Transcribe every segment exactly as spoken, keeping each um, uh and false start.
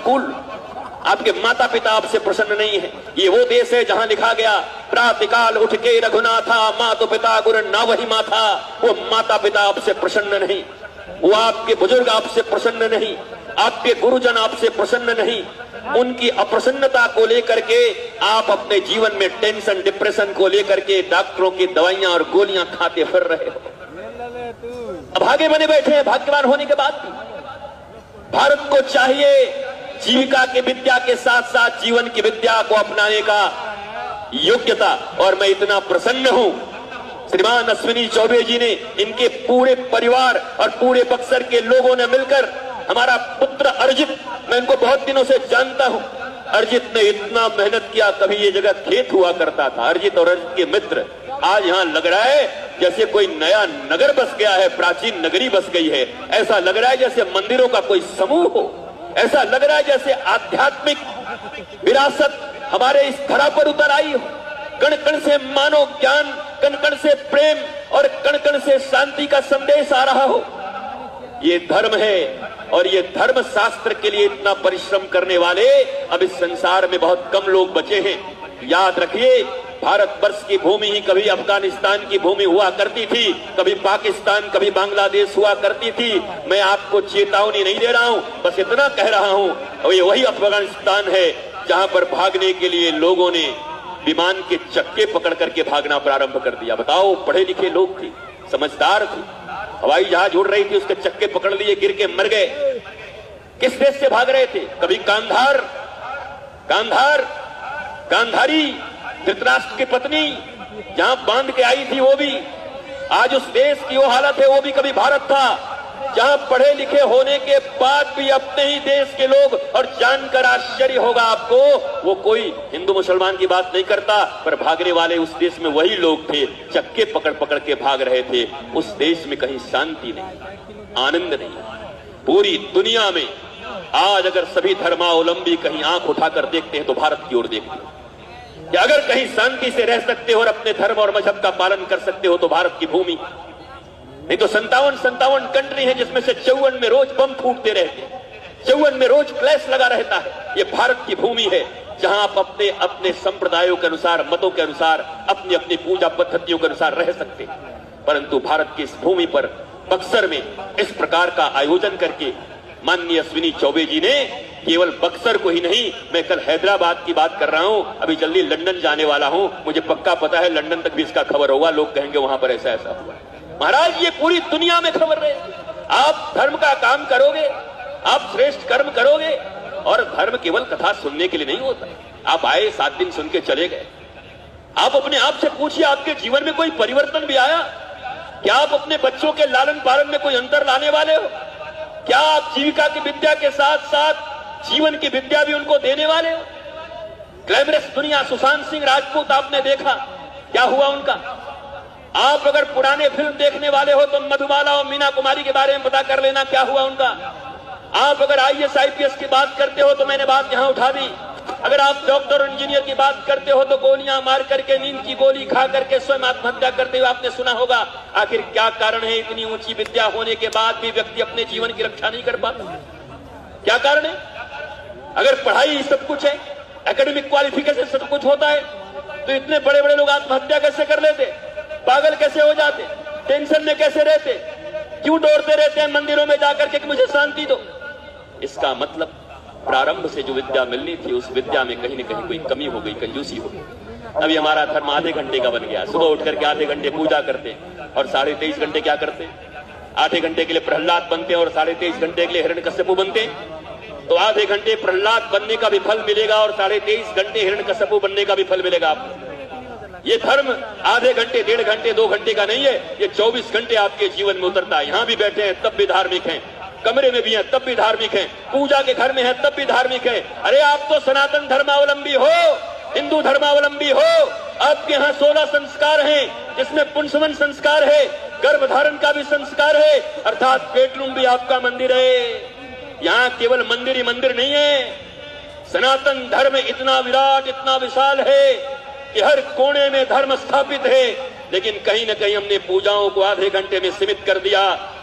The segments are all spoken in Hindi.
स्कूल, आपके माता पिता आपसे प्रसन्न नहीं है। ये वो देश है जहां लिखा गया प्रातःकाल उठ के रघुनाथा, माता पिता गुरु ना वही माथा। वो माता पिता आपसे प्रसन्न नहीं, वो आपके बुजुर्ग आपसे प्रसन्न नहीं, आपके गुरुजन आपसे प्रसन्न नहीं। उनकी अप्रसन्नता को लेकर के आप अपने जीवन में टेंशन डिप्रेशन को लेकर के डॉक्टरों की दवाइयां और गोलियां खाते फिर रहे हो। अभागे बने बैठे हैं भाग्यवान होने के बाद भी। भारत को चाहिए जीविका की विद्या के साथ साथ जीवन की विद्या को अपनाने का योग्यता। और मैं इतना प्रसन्न हूं, श्रीमान अश्विनी चौबे जी ने, इनके पूरे परिवार और पूरे बक्सर के लोगों ने मिलकर हमारा पुत्र अर्जित, मैं इनको बहुत दिनों से जानता हूं, अर्जित ने इतना मेहनत किया। कभी ये जगह खेत हुआ करता था। अर्जित और अर्जित के मित्र, आज यहां लग रहा है जैसे कोई नया नगर बस गया है, प्राचीन नगरी बस गई है। ऐसा लग रहा है जैसे मंदिरों का कोई समूह हो। ऐसा लग रहा है जैसे आध्यात्मिक विरासत हमारे इस धरा पर उतर आई हो। कण कण से मानो ज्ञान, कण कण से प्रेम और कण कण से शांति का संदेश आ रहा हो। ये धर्म है और ये धर्म शास्त्र के लिए इतना परिश्रम करने वाले अब इस संसार में बहुत कम लोग बचे हैं। याद रखिए, भारतवर्ष की भूमि ही कभी अफगानिस्तान की भूमि हुआ करती थी, कभी पाकिस्तान, कभी बांग्लादेश हुआ करती थी। मैं आपको चेतावनी नहीं दे रहा हूं, बस इतना कह रहा हूं, और ये वही अफगानिस्तान है जहां पर भागने के लिए लोगों ने विमान के चक्के पकड़ करके भागना प्रारंभ कर दिया। बताओ, पढ़े लिखे लोग थे, समझदार थे, हवाई जहाज उड़ रही थी, उसके चक्के पकड़ लिए, गिर के मर गए। किस देश से भाग रहे थे? कभी कांधार, कांधार गांधारी धृतराष्ट्र की पत्नी जहां बांध के आई थी, वो भी आज उस देश की वो हालत है। वो भी कभी भारत था जहां पढ़े लिखे होने के बाद भी अपने ही देश के लोग, और जानकर आश्चर्य होगा आपको, वो कोई हिंदू मुसलमान की बात नहीं करता, पर भागने वाले उस देश में वही लोग थे, चक्के पकड़ पकड़ के भाग रहे थे। उस देश में कहीं शांति नहीं, आनंद नहीं। पूरी दुनिया में आज अगर सभी धर्मावलंबी कहीं आंख उठाकर देखते हैं तो भारत की ओर देखते हैं कि अगर कहीं शांति से रह सकते हो और अपने धर्म और मजहब का पालन कर सकते हो तो भारत की भूमि। नहीं तो संतावन संतावन कंट्री है जिसमें से चौवन में रोज बम फूटते रहते हैं, चौवन में रोज क्लैश लगा रहता है। ये भारत की भूमि है जहां आप अपने अपने संप्रदायों के अनुसार, मतों के अनुसार, अपनी अपनी पूजा पद्धतियों के अनुसार रह सकते हैं। परंतु भारत की इस भूमि पर बक्सर में इस प्रकार का आयोजन करके माननीय अश्विनी चौबे जी ने केवल बक्सर को ही नहीं, मैं कल हैदराबाद की बात कर रहा हूं, अभी जल्दी लंदन जाने वाला हूं, मुझे पक्का पता है लंदन तक भी इसका खबर होगा। लोग कहेंगे वहां पर ऐसा ऐसा हुआ। महाराज, ये पूरी दुनिया में खबर रहे। आप धर्म का काम करोगे, आप श्रेष्ठ कर्म करोगे, और धर्म केवल कथा सुनने के लिए नहीं होता। आप आए, सात दिन सुन के चले गए। आप अपने आप से पूछिए, आपके जीवन में कोई परिवर्तन भी आया? क्या आप अपने बच्चों के लालन पालन में कोई अंतर लाने वाले हो? क्या आप जीविका की विद्या के साथ साथ जीवन की विद्या भी उनको देने वाले हो? ग्लैमरस दुनिया, सुशांत सिंह राजपूत आपने देखा, क्या हुआ उनका? आप अगर पुराने फिल्म देखने वाले हो तो मधुबाला और मीना कुमारी के बारे में पता कर लेना, क्या हुआ उनका। आप अगर I S I P S की बात करते हो तो मैंने बात यहां उठा दी। अगर आप डॉक्टर और इंजीनियर की बात करते हो तो गोलियां मार करके, नींद की गोली खा करके स्वयं आत्महत्या करते हुए आपने सुना होगा। आखिर क्या कारण है? इतनी ऊंची विद्या होने के बाद भी व्यक्ति अपने जीवन की रक्षा नहीं कर पाता। क्या कारण है? अगर पढ़ाई सब कुछ है, एकेडमिक क्वालिफिकेशन सब कुछ होता है, तो इतने बड़े बड़े लोग आत्महत्या कैसे कर लेते? पागल कैसे हो जाते? टेंशन में कैसे रहते? क्यों दौड़ते रहते हैं मंदिरों में जाकर के कि मुझे शांति दो? इसका मतलब प्रारंभ से जो विद्या मिलनी थी उस विद्या में कहीं न कहीं कोई कमी हो गई, कंजूसी हो गई। अभी हमारा धर्म आधे घंटे का बन गया। सुबह उठ करके आधे घंटे पूजा करते और साढ़े तेईस घंटे क्या करते? आधे घंटे के लिए प्रहलाद बनते और साढ़े तेईस घंटे के लिए हिरण्यकश्यपु बनते। तो आधे घंटे प्रहलाद बनने का भी फल मिलेगा और साढ़े तेईस घंटे हिरण्यकश्यपु बनने का भी फल मिलेगा आपको। ये धर्म आधे घंटे, डेढ़ घंटे, दो घंटे का नहीं है, ये चौबीस घंटे आपके जीवन में उतरता है। यहां भी बैठे हैं तब भी धार्मिक हैं, कमरे में भी हैं तब भी धार्मिक हैं, पूजा के घर में हैं तब भी धार्मिक हैं। अरे आप तो सनातन धर्मावलंबी हो, हिंदू धर्मावलंबी हो। आपके यहाँ सोलह संस्कार हैं जिसमें पुंसवन संस्कार है, गर्भधारण का भी संस्कार है, अर्थात पेटलूम भी आपका मंदिर है। यहाँ केवल मंदिर ही मंदिर नहीं है, सनातन धर्म इतना विराट, इतना विशाल है कि हर कोने में धर्म स्थापित है। लेकिन कहीं न कहीं हमने पूजाओं को आधे घंटे में सीमित कर दिया,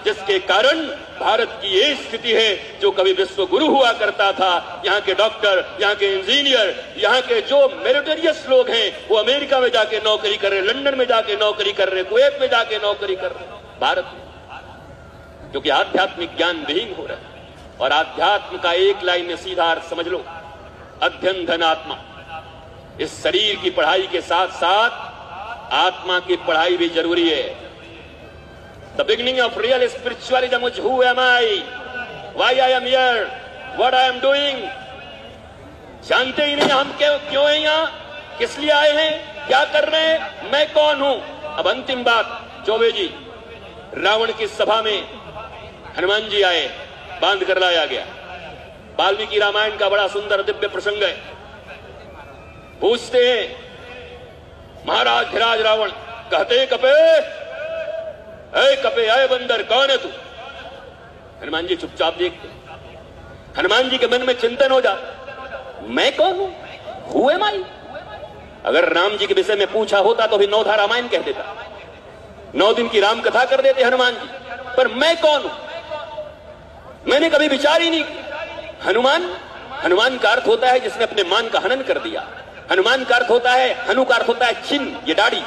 जिसके कारण भारत की ये स्थिति है। जो कभी विश्व गुरु हुआ करता था, यहाँ के डॉक्टर, यहाँ के इंजीनियर, यहाँ के जो मेरिटोरियस लोग हैं, वो अमेरिका में जाके नौकरी कर रहे, लंदन में जाके नौकरी कर रहे, कुवैत में जाके नौकरी कर रहे। भारत में क्योंकि आध्यात्मिक ज्ञान विहीन हो रहा है। और आध्यात्म का एक लाइन में सीधा अर्थ समझ लो, अध्ययन धन आत्मा। इस शरीर की पढ़ाई के साथ साथ आत्मा की पढ़ाई भी जरूरी है। The beginning of real spiritualism is who am I, why am I here, what am I doing. जानते ही नहीं हम क्यों क्यों हैं यहाँ, किस लिए आए हैं, क्या कर रहे हैं, मैं कौन हूं। अब अंतिम बात, चौबे जी, रावण की सभा में हनुमान जी आए, बांध कर लाया गया। वाल्मीकि रामायण का बड़ा सुंदर दिव्य प्रसंग है। पूछते हैं महाराज धीराज रावण, कहते कपे, ऐ कपे, ऐ बंदर, कौन है तू। हनुमान जी चुपचाप देखते। हनुमान जी के मन में चिंतन हो जाता, मैं कौन हूं, हु एम आई। अगर राम जी के विषय में पूछा होता तो भी नौधा रामायण कह देता, नौ दिन की राम कथा कर देते हनुमान जी। पर मैं कौन हूं, मैंने कभी विचार ही नहीं किया। हनुमान, हनुमान का अर्थ होता है जिसने अपने मान का हनन कर दिया। हनुमान का अर्थ होता है, हनु का अर्थ होता है चिन्ह, ये दाढ़ी।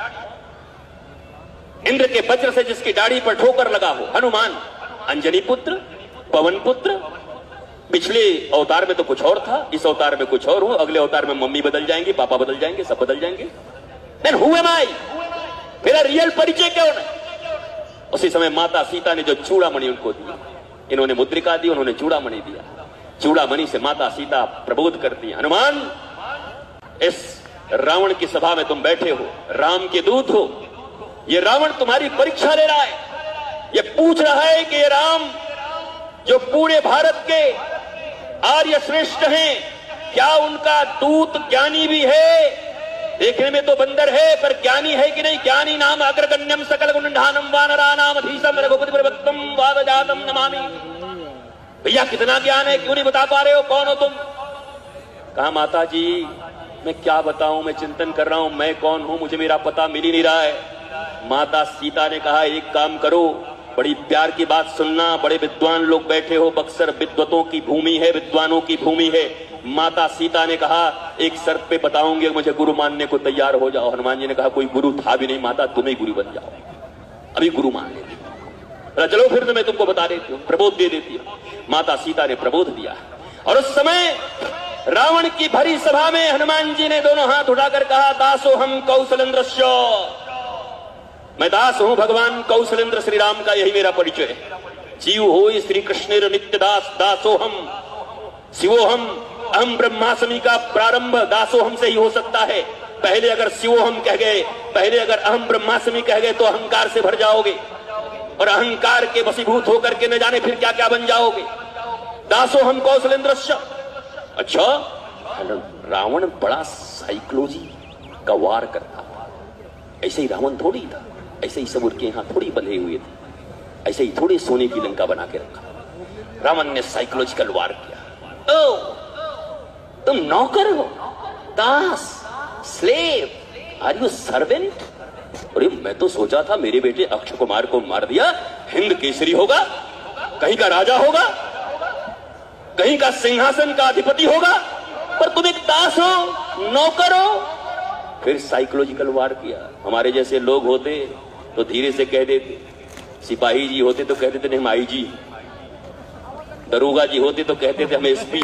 इंद्र के वज्र से जिसकी दाढ़ी पर ठोकर लगा हो, हनुमान। अंजनी पुत्र, पवन पुत्र। पिछले अवतार में तो कुछ और था, इस अवतार में कुछ और हो, अगले अवतार में मम्मी बदल जाएंगी, पापा बदल जाएंगे, सब बदल जाएंगे। देन हु एम आई, मेरा रियल परिचय क्या होना। उसी समय माता सीता ने जो चूड़ामणि उनको दी, इन्होंने मुद्रिका दी, उन्होंने चूड़ामणि दिया। चूड़ामणि से माता सीता प्रबोध करती है, हनुमान, इस रावण की सभा में तुम बैठे हो, राम के दूत हो। ये रावण तुम्हारी परीक्षा ले रहा है, ये पूछ रहा है कि ये राम जो पूरे भारत के आर्य श्रेष्ठ हैं, क्या उनका दूत ज्ञानी भी है। देखने में तो बंदर है, पर ज्ञानी है कि नहीं। ज्ञानी नाम अग्रगण्यम सकल गुणधानम वानरा नाम अधीशम रघुपति प्रवत्तम वादजातम नमामि। भैया कितना ज्ञान है, क्यों नहीं बता पा रहे हो, कौन हो तुम। कहा माता जी मैं क्या बताऊं, मैं चिंतन कर रहा हूं, मैं कौन हूं, मुझे मेरा पता मिल ही नहीं रहा है। माता सीता ने कहा एक काम करो, बड़ी प्यार की बात सुनना, बड़े विद्वान लोग बैठे हो, बक्सर विद्वतों की भूमि है, विद्वानों की भूमि है। माता सीता ने कहा एक शर्त पे बताऊंगी, मुझे गुरु मानने को तैयार हो जाओ। हनुमान जी ने कहा कोई गुरु था भी नहीं माता, तुम ही गुरु बन जाओ, अभी गुरु मान लेती। चलो फिर तो मैं तुमको बता देती हूँ, प्रबोध दे देती हूँ। माता सीता ने प्रबोध दिया। और उस समय रावण की भरी सभा में हनुमान जी ने दोनों हाथ उठाकर कहा, दासो हम कौशलेंद्रस्य, मैं दास हूं भगवान कौशलेंद्र श्री राम का, यही मेरा परिचय है। जीव हो श्री कृष्ण नित्य दास, दासो हम, शिवो हम, अहम ब्रह्मास्मि का प्रारंभ दासो हम से ही हो सकता है। पहले अगर शिवो हम कह गए, पहले अगर अहम ब्रह्मास्मि कह गए तो अहंकार से भर जाओगे, और अहंकार के वशीभूत होकर के न जाने फिर क्या क्या बन जाओगे। दासो हम कौशलेंद्रस्य। अच्छा, रावण बड़ा साइकोलॉजी का वार करता था। ऐसे ही रावण थोड़ी था, ऐसे ही सब उनके यहाँ थोड़ी बंधे हुए थे, ऐसे ही थोड़ी सोने की लंका बना के रखा। रावण ने साइकोलॉजिकल वार किया। ओ, तुम नौकर हो, दास, स्लेव, आर यू सर्वेंट। अरे मैं तो सोचा था मेरे बेटे अक्षय कुमार को मार दिया, हिंद केसरी होगा, कहीं का राजा होगा, कहीं का सिंहासन का अधिपति होगा, पर तुम एक दास हो, नौकर हो। फिर साइकोलॉजिकल वार किया। हमारे जैसे लोग होते तो धीरे से कह देते, सिपाही जी होते तो कहते थे हम आई जी, दरोगा जी होते तो कहते थे हम एसपी,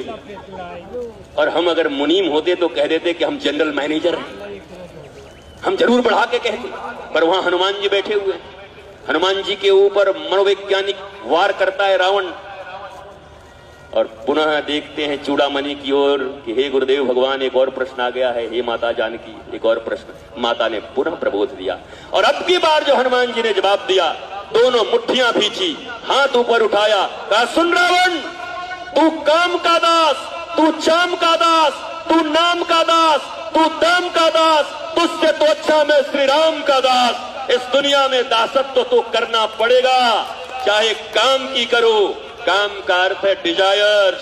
और हम अगर मुनीम होते तो कह देते कि हम जनरल मैनेजर हैं। हम जरूर बढ़ा के कहते, पर वहां हनुमान जी बैठे हुए। हनुमान जी के ऊपर मनोवैज्ञानिक वार करता है रावण। और पुनः देखते हैं चूड़ामणि की ओर कि हे गुरुदेव भगवान, एक और प्रश्न आ गया है। हे माता जानकी, एक और प्रश्न। माता ने पुनः प्रबोध दिया। और अब की बार जो हनुमान जी ने जवाब दिया, दोनों मुट्ठियां भींची, हाथ ऊपर उठाया, कहा सुन रावण, तू काम का दास, तू चाम का दास, तू नाम का दास, तू दाम का दास, तुझसे तो अच्छा मैं श्री राम का दास। इस दुनिया में दासत्व तो करना पड़ेगा, चाहे काम की करो, काम का अर्थ है डिजायर,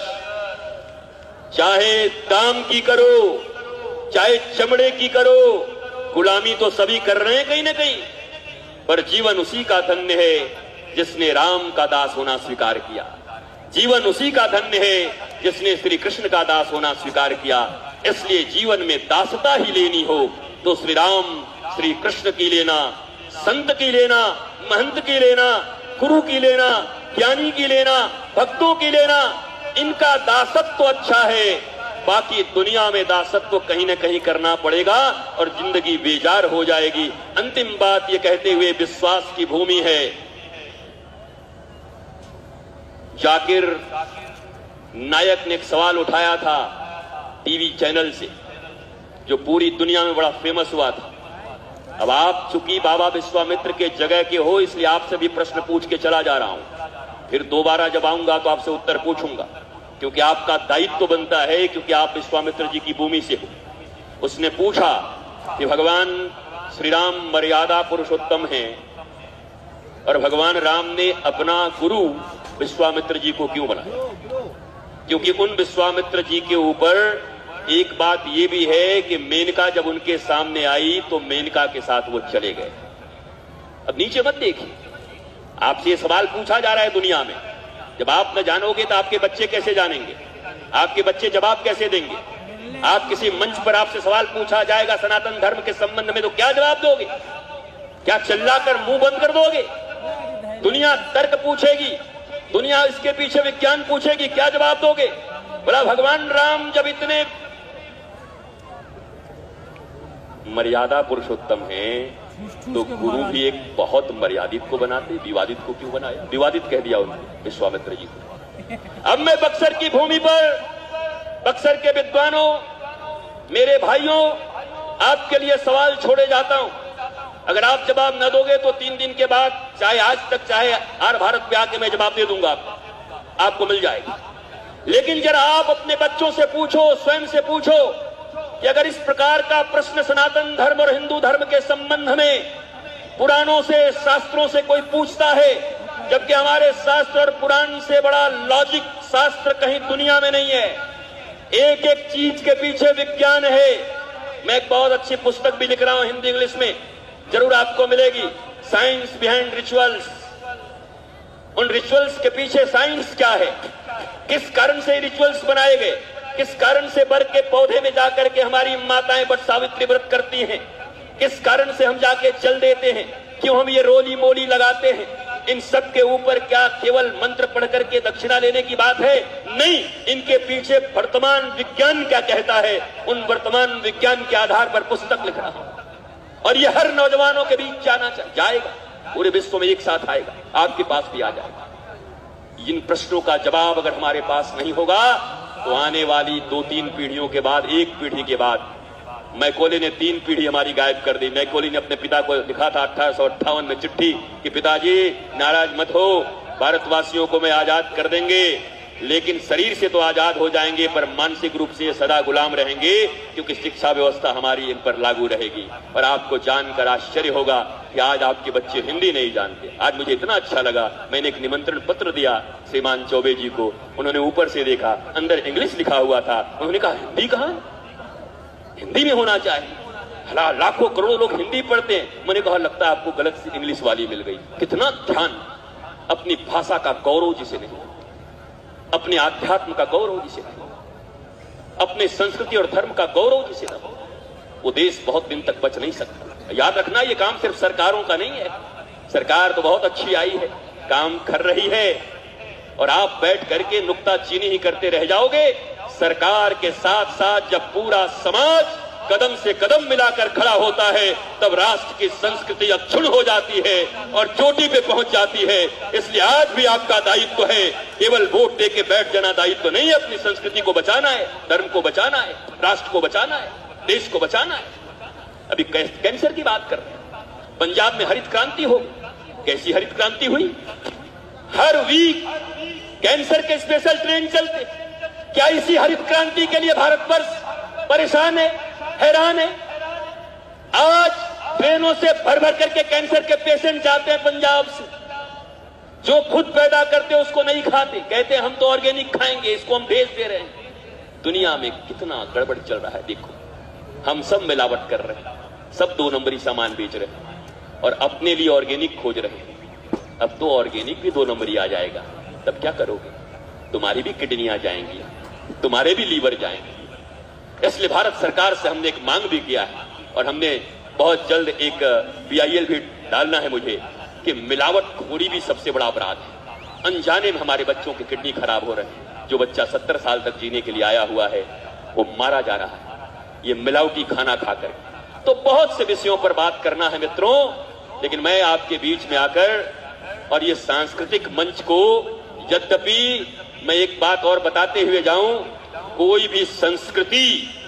चाहे दाम की करो, चाहे चमड़े की करो, गुलामी तो सभी कर रहे हैं कहीं ना कहीं, पर जीवन उसी का धन्य है जिसने राम का दास होना स्वीकार किया। जीवन उसी का धन्य है जिसने श्री कृष्ण का दास होना स्वीकार किया। इसलिए जीवन में दासता ही लेनी हो तो श्री राम श्री कृष्ण की लेना, संत की लेना, महंत की लेना, गुरु की लेना, ज्ञानी की लेना, भक्तों की लेना। इनका दासत्व तो अच्छा है, बाकी दुनिया में दासत्व कहीं ना कहीं करना पड़ेगा और जिंदगी बेजार हो जाएगी। अंतिम बात ये कहते हुए, विश्वास की भूमि है। जाकिर नायक ने एक सवाल उठाया था टीवी चैनल से, जो पूरी दुनिया में बड़ा फेमस हुआ था। अब आप चूंकि बाबा विश्वामित्र के जगह के हो, इसलिए आपसे भी प्रश्न पूछ के चला जा रहा हूं। फिर दोबारा जब आऊंगा तो आपसे उत्तर पूछूंगा, क्योंकि आपका दायित्व तो बनता है, क्योंकि आप विश्वामित्र जी की भूमि से हो। उसने पूछा कि भगवान श्री राम मर्यादा पुरुषोत्तम हैं और भगवान राम ने अपना गुरु विश्वामित्र जी को क्यों बनाया? क्योंकि उन विश्वामित्र जी के ऊपर एक बात यह भी है कि मेनका जब उनके सामने आई तो मेनका के साथ वो चले गए। अब नीचे मत देखिए, आपसे ये सवाल पूछा जा रहा है दुनिया में। जब आप न जानोगे तो आपके बच्चे कैसे जानेंगे? आपके बच्चे जवाब कैसे देंगे? आप किसी मंच पर आपसे सवाल पूछा जाएगा सनातन धर्म के संबंध में, तो क्या जवाब दोगे? क्या चिल्लाकर मुंह बंद कर दोगे? दुनिया तर्क पूछेगी, दुनिया इसके पीछे विज्ञान पूछेगी, क्या जवाब दोगे? बोला भगवान राम जब इतने मर्यादा पुरुषोत्तम हैं तो गुरु भी एक बहुत मर्यादित को बनाते, विवादित को क्यों बनाया? विवादित कह दिया उन्होंने विश्वामित्र जी को। अब मैं बक्सर की भूमि पर, बक्सर के विद्वानों, मेरे भाइयों, आपके लिए सवाल छोड़े जाता हूं। अगर आप जवाब न दोगे तो तीन दिन के बाद, चाहे आज तक चाहे आर भारत पे आके मैं जवाब दे दूंगा, आपको आपको मिल जाएगा। लेकिन जरा आप अपने बच्चों से पूछो, स्वयं से पूछो कि अगर इस प्रकार का प्रश्न सनातन धर्म और हिंदू धर्म के संबंध में पुराणों से, शास्त्रों से कोई पूछता है, जबकि हमारे शास्त्र और पुराण से बड़ा लॉजिक शास्त्र कहीं दुनिया में नहीं है। एक एक चीज के पीछे विज्ञान है। मैं एक बहुत अच्छी पुस्तक भी लिख रहा हूं हिंदी इंग्लिश में, जरूर आपको मिलेगी, साइंस बिहाइंड रिचुअल्स। उन रिचुअल्स के पीछे साइंस क्या है, किस कारण से रिचुअल्स बनाए गए, किस कारण से बर के पौधे में जाकर के हमारी माताएं बट सावित्री व्रत करती हैं, किस कारण से हम जाके चल देते हैं, क्यों हम ये रोली मोली लगाते हैं, इन सब के ऊपर क्या केवल मंत्र पढ़ करके दक्षिणा लेने की बात है? नहीं, इनके पीछे वर्तमान विज्ञान क्या कहता है, उन वर्तमान विज्ञान के आधार पर पुस्तक लिख रहा हूं। और ये हर नौजवानों के बीच जाना जाएगा, पूरे विश्व में एक साथ आएगा, आपके पास भी आ जाएगा। इन प्रश्नों का जवाब अगर हमारे पास नहीं होगा तो आने वाली दो तीन पीढ़ियों के बाद, एक पीढ़ी के बाद, मैकोले ने तीन पीढ़ी हमारी गायब कर दी। मैकोले ने अपने पिता को लिखा था अठारह सौ अट्ठावन में चिट्ठी कि पिताजी नाराज मत हो, भारतवासियों को मैं आजाद कर देंगे, लेकिन शरीर से तो आजाद हो जाएंगे पर मानसिक रूप से सदा गुलाम रहेंगे, क्योंकि शिक्षा व्यवस्था हमारी इन पर लागू रहेगी। और आपको जानकर आश्चर्य होगा कि आज आपके बच्चे हिंदी नहीं जानते। आज मुझे इतना अच्छा लगा, मैंने एक निमंत्रण पत्र दिया श्रीमान चौबे जी को, उन्होंने ऊपर से देखा, अंदर इंग्लिश लिखा हुआ था, उन्होंने कहा हिंदी कहां? हिंदी में होना चाहिए, लाखों करोड़ों लोग हिंदी पढ़ते हैं। मैंने कहा लगता है आपको गलत सी इंग्लिश वाली मिल गई। कितना ध्यान, अपनी भाषा का गौरव जिसे नहीं, अपने आध्यात्म का गौरव जिसे नहीं, अपने संस्कृति और धर्म का गौरव जिसे न हो, वो देश बहुत दिन तक बच नहीं सकता। याद रखना, ये काम सिर्फ सरकारों का नहीं है। सरकार तो बहुत अच्छी आई है, काम कर रही है, और आप बैठ करके नुक्ताचीनी ही करते रह जाओगे। सरकार के साथ साथ जब पूरा समाज कदम से कदम मिलाकर खड़ा होता है, तब राष्ट्र की संस्कृति अक्षुण्ण हो जाती है और चोटी पे पहुंच जाती है। इसलिए आज भी आपका दायित्व है, केवल वोट दे के बैठ जाना दायित्व नहीं है। अपनी संस्कृति को बचाना है, धर्म को बचाना है, राष्ट्र को बचाना है, देश को बचाना है। अभी कैंसर की बात कर रहे हैं, पंजाब में हरित क्रांति हो, कैसी हरित क्रांति हुई? हर वीक कैंसर के स्पेशल ट्रेन चलते। क्या इसी हरित क्रांति के लिए भारतवर्ष परेशान है, हैरान है? आज ट्रेनों से भर भर करके कैंसर के पेशेंट जाते हैं पंजाब से, जो खुद पैदा करते उसको नहीं खाते, कहते हैं हम तो ऑर्गेनिक खाएंगे, इसको हम भेज दे रहे हैं। दुनिया में कितना गड़बड़ चल रहा है देखो, हम सब मिलावट कर रहे हैं, सब दो नंबरी सामान बेच रहे हैं और अपने लिए ऑर्गेनिक खोज रहे हैं। अब तो ऑर्गेनिक भी दो नंबर ही आ जाएगा, तब क्या करोगे? तुम्हारी भी किडनियां जाएंगी, तुम्हारे भी लीवर जाएंगे। इसलिए भारत सरकार से हमने एक मांग भी किया है और हमने बहुत जल्द एक पीआईएल भी डालना है मुझे कि मिलावटखोरी भी सबसे बड़ा अपराध है। अनजाने में हमारे बच्चों की किडनी खराब हो रही है। जो बच्चा सत्तर साल तक जीने के लिए आया हुआ है वो मारा जा रहा है ये मिलावटी खाना खाकर। तो बहुत से विषयों पर बात करना है मित्रों, लेकिन मैं आपके बीच में आकर और ये सांस्कृतिक मंच को, यद्यपि मैं एक बात और बताते हुए जाऊं, कोई भी संस्कृति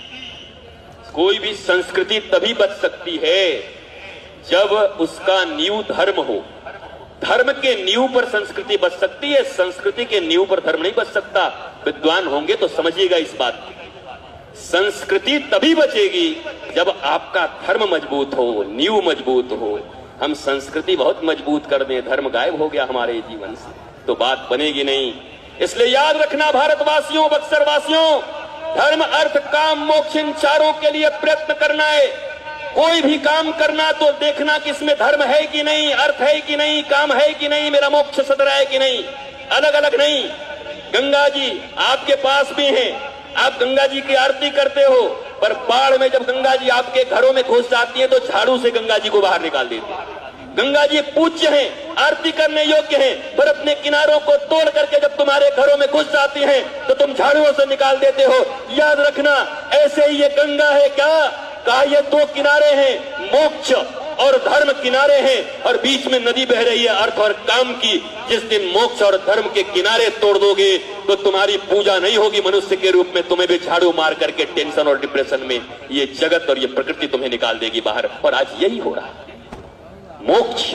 कोई भी संस्कृति तभी बच सकती है जब उसका नींव धर्म हो। धर्म के नींव पर संस्कृति बच सकती है, संस्कृति के नींव पर धर्म नहीं बच सकता। विद्वान होंगे तो समझिएगा इस बात को। संस्कृति तभी बचेगी जब आपका धर्म मजबूत हो, नींव मजबूत हो। हम संस्कृति बहुत मजबूत कर दें, धर्म गायब हो गया हमारे जीवन से तो बात बनेगी नहीं। इसलिए याद रखना भारतवासियों, बक्सर वासियों, धर्म अर्थ काम मोक्ष इन चारों के लिए प्रयत्न करना है। कोई भी काम करना तो देखना कि इसमें धर्म है कि नहीं, अर्थ है कि नहीं, काम है कि नहीं, मेरा मोक्ष सदरा है कि नहीं, अलग अलग नहीं। गंगा जी आपके पास भी हैं, आप गंगा जी की आरती करते हो, पर बाढ़ में जब गंगा जी आपके घरों में घुस जाती है तो झाड़ू से गंगा जी को बाहर निकाल देते हैं। गंगा जी पूज्य हैं, आरती करने योग्य हैं, पर अपने किनारों को तोड़ करके जब तुम्हारे घरों में घुस जाती हैं तो तुम झाड़ुओं से निकाल देते हो। याद रखना, ऐसे ही ये गंगा है क्या? कहा ये दो किनारे हैं, मोक्ष और धर्म किनारे हैं, और बीच में नदी बह रही है अर्थ और काम की। जिस दिन मोक्ष और धर्म के किनारे तोड़ दोगे तो तुम्हारी पूजा नहीं होगी मनुष्य के रूप में, तुम्हें भी झाड़ू मार करके टेंशन और डिप्रेशन में ये जगत और ये प्रकृति तुम्हें निकाल देगी बाहर। और आज यही हो रहा है। मोक्ष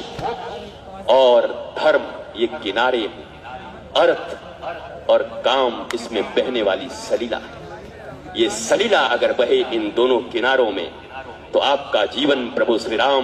और धर्म ये किनारे हैं, अर्थ और काम इसमें बहने वाली सलीला है। ये सलीला अगर बहे इन दोनों किनारों में तो आपका जीवन प्रभु श्री राम,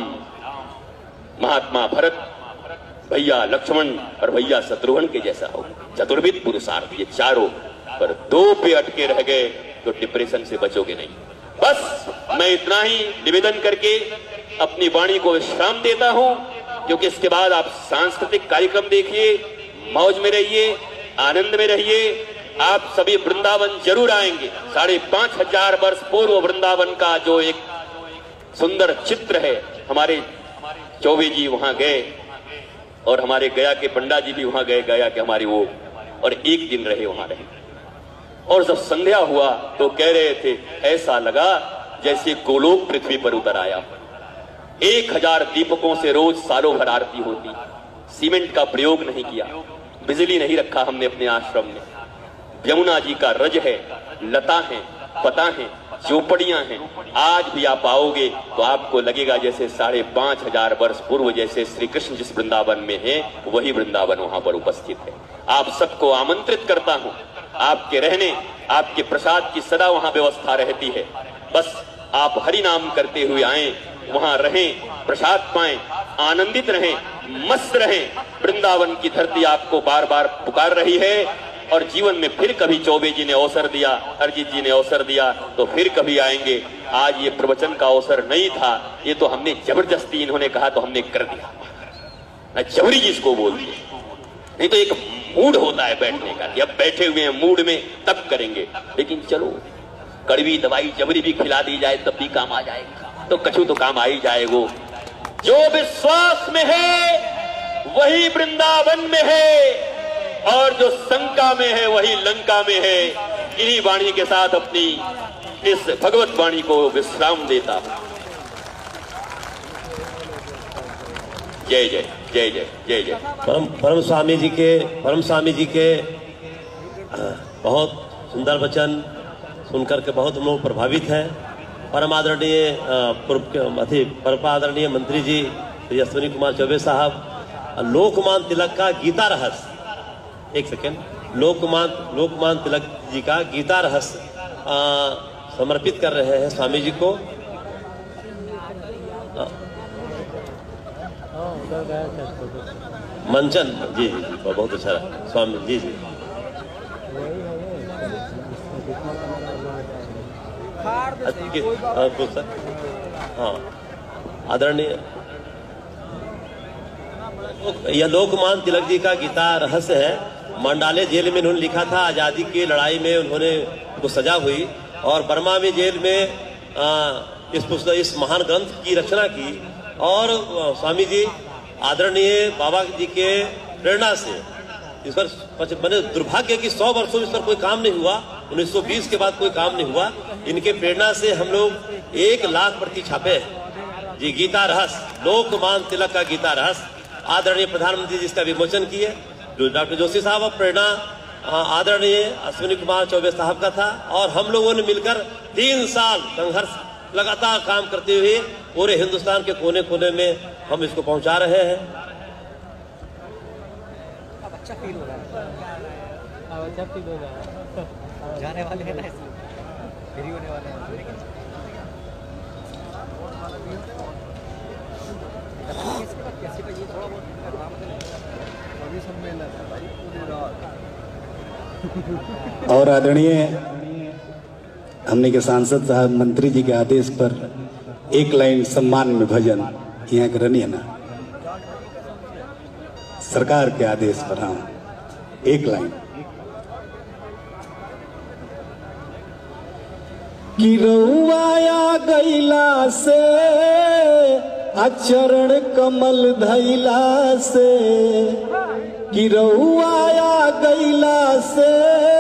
महात्मा भरत, भैया लक्ष्मण और भैया शत्रुघ्न के जैसा हो। चतुर्विध पुरुषार्थ ये चारों, पर दो पे अटके रह गए तो डिप्रेशन से बचोगे नहीं। बस मैं इतना ही निवेदन करके अपनी वाणी को विश्राम देता हूं, क्योंकि इसके बाद आप सांस्कृतिक कार्यक्रम देखिए, मौज में रहिए, आनंद में रहिए। आप सभी वृंदावन जरूर आएंगे। साढ़े पांच हजार वर्ष पूर्व वृंदावन का जो एक सुंदर चित्र है, हमारे चौबे जी वहां गए और हमारे गया के पंडा जी भी वहां गए, गया के हमारे वो, और एक दिन रहे वहां रहे। और जब संध्या हुआ तो कह रहे थे ऐसा लगा जैसे गोलोक पृथ्वी पर उतर आया। एक हजार दीपकों से रोज सालों भर आरती होती। सीमेंट का प्रयोग नहीं किया, बिजली नहीं रखा हमने अपने आश्रम में। यमुना जी का रज है, लता है, पता है, झोपड़ियां हैं। आज भी आप आओगे तो आपको लगेगा जैसे साढ़े पांच हजार वर्ष पूर्व जैसे श्री कृष्ण जिस वृंदावन में है वही वृंदावन वहां पर उपस्थित है। आप सबको आमंत्रित करता हूं, आपके रहने, आपके प्रसाद की सदा वहां व्यवस्था रहती है। बस आप हरि नाम करते हुए आए, वहां रहें, प्रसाद पाएं, आनंदित रहें, मस्त रहें। वृंदावन की धरती आपको बार बार पुकार रही है और जीवन में फिर कभी चौबे जी ने अवसर दिया, अरिजीत जी ने अवसर दिया तो फिर कभी आएंगे। आज ये प्रवचन का अवसर नहीं था, ये तो हमने जबरदस्ती, इन्होंने कहा तो हमने कर दिया। मैं जबरी जिसको बोलती है, नहीं तो एक मूड होता है बैठने का, अब बैठे हुए हैं मूड में तब करेंगे। लेकिन चलो कड़वी दवाई जबरी भी खिला दी जाए तब भी काम आ जाएगा, तो कछु तो काम आ ही जाएगा। जो विश्वास में है वही वृंदावन में है, और जो शंका में है वही लंका में है। इन्हीं वाणी के साथ अपनी इस भगवत वाणी को विश्राम देता। जय जय जय जय जय जय। परम परम स्वामी जी के परम स्वामी जी के बहुत सुंदर वचन सुनकर के बहुत लोग प्रभावित हैं। परम आदरणीय पूर्व अति परम आदरणीय मंत्री जी श्री अश्विनी कुमार चौबे साहब लोकमान तिलक का गीता रहस्य, एक सेकेंड, लोकमान लोकमान तिलक जी का गीता रहस्य समर्पित कर रहे हैं स्वामी जी को। मंचन जी जी जी बहुत अच्छा स्वामी जी जी हाँ आदरणीय यह लोकमान्य तिलक जी का गीता रहस्य है। मंडाले जेल में उन्होंने लिखा था, आज़ादी की लड़ाई में उन्होंने को सजा हुई और बर्मा में जेल में आ, इस पुस्तक इस महान ग्रंथ की रचना की। और स्वामी जी आदरणीय बाबा जी के प्रेरणा से इस पर मैंने दुर्भाग्य कि सौ वर्षों में इस पर कोई काम नहीं हुआ, उन्नीस सौ बीस के बाद कोई काम नहीं हुआ। इनके प्रेरणा से हम लोग एक लाख प्रति छापे जी गीता रहस्य, लोकमान्य तिलक का गीता रहस्य। आदरणीय प्रधानमंत्री जी इसका विमोचन किए। जो डॉक्टर जोशी साहब और प्रेरणा आदरणीय अश्विनी कुमार चौबे साहब का था और हम लोगों ने मिलकर तीन साल संघर्ष लगातार काम करते हुए पूरे हिंदुस्तान के कोने कोने में हम इसको पहुंचा रहे हैं। अब अच्छा फील हो रहा है, अब अच्छा फील हो रहा है। जाने वाले हैं ना, इसलिए फ्री होने वाले हैं। कैसे का ये थोड़ा बहुत अभी सम्मेलन है भाई पूरी रात। और आदरणीय हमने के सांसद साहब मंत्री जी के आदेश पर एक लाइन सम्मान में भजन यहाँ के रनिए ना, सरकार के आदेश पर। हाँ, एक लाइन। कि रउआया गैला से अचरण कमल धैला से, कि रउआया गैला से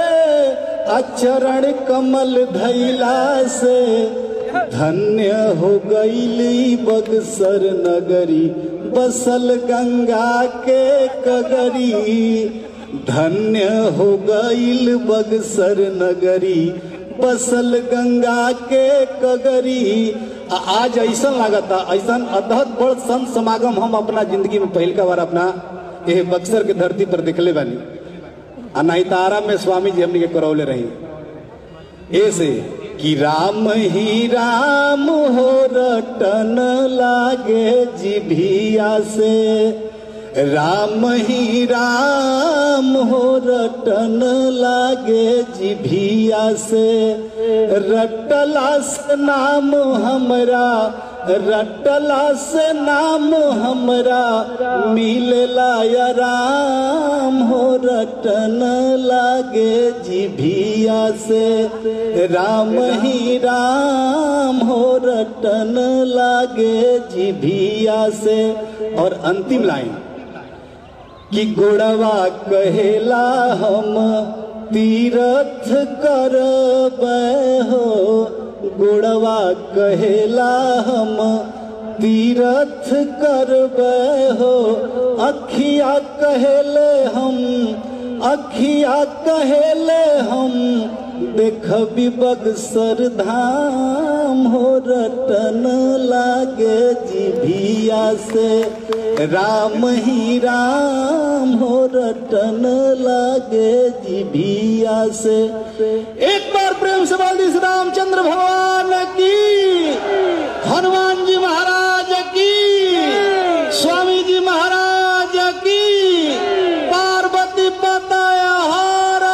अचरण कमल धैला से, धन्य हो गईली बक्सर नगरी बसल गंगा के कगरी, धन्य हो गईल बक्सर नगरी बसल गंगा के कगरी। आज ऐसा लागता, ऐसा अद्भुत बड़ संत समागम हम अपना जिंदगी में पहल का बार अपना ये बक्सर के धरती पर देखले बानी। अनाहितारा में स्वामी जी हमने के करौले रही ऐसे कि राम ही राम हो रटन लागे जिभिया से, राम ही राम हो रटन लागे जिभिया से, रटला से नाम हमरा, रटला से नाम हमरा मिलला या राम हो रटन लागे जिभिया से, राम ही राम हो रटन लागे जिभिया से। और अंतिम लाइन कि गुड़वा कहेला हम तीरथ करबै हो, गुड़वा कहेला हम तीरथ करबै हो, अखिया कहेले हम, अखिया कहेले हम देखबी बक्सर धाम हो रटन लागे जिभिया से, राम ही राम हो रटन लागे जिभिया से। एक बार प्रेम से बोल दी रामचंद्र भगवान की, हनुमान जी महाराज की, स्वामी जी महाराज की, पार्वती बताया हारा।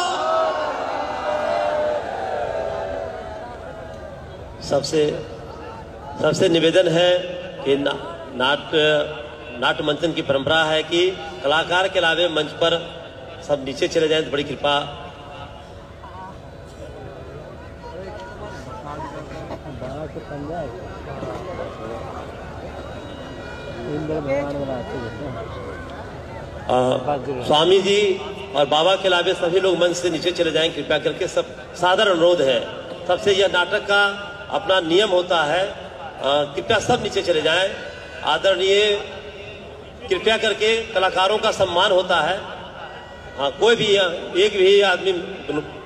सबसे सबसे निवेदन है कि ना, नाट्य नाट्य मंचन की परंपरा है कि कलाकार के अलावे मंच पर सब नीचे चले जाएं तो बड़ी कृपा। स्वामी जी और बाबा के अलावे सभी लोग मंच से नीचे चले जाएं कृपया करके, सब सादर अनुरोध है सबसे। यह नाटक का अपना नियम होता है, कृपया सब नीचे चले जाएं। आदरणीय कृपया करके कलाकारों का सम्मान होता है। हाँ, कोई भी एक भी आदमी